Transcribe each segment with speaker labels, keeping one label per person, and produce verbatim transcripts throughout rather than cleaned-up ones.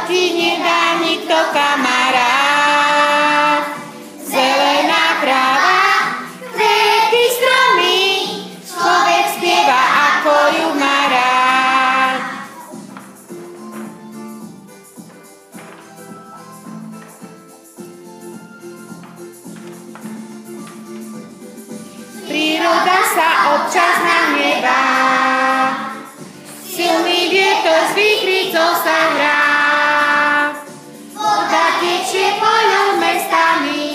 Speaker 1: ti nedá nikto, kamarát. Zelená tráva, kvety, stromy, človek spieva, ako ju má rád. Príroda sa občas nahnevá, silný vietor z výchrycov sa hrá. Voda tečie poľou mestami,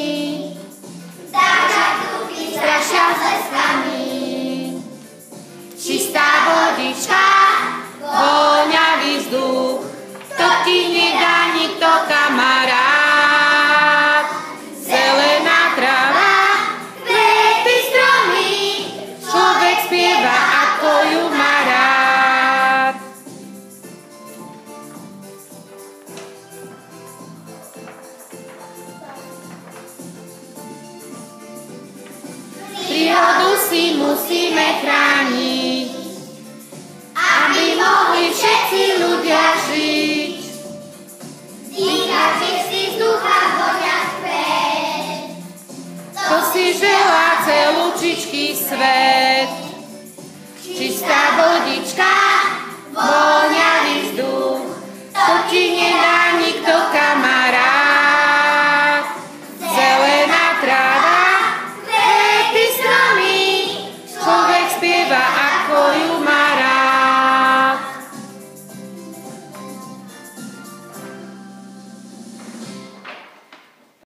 Speaker 1: dážď kruhy strašia zleskami. Čistá vodička, voňavý vzduch, to ti nedá nikto, kamarát. Zelená tráva, kvety, stromy, človek spieva, ako ju má rád. Prírodu si musíme chrániť, aby mohli všetci ľudia žiť. Dýchať čistý vzduch a voňať kvet, to si želá celúčičký svet. Čistá vodička,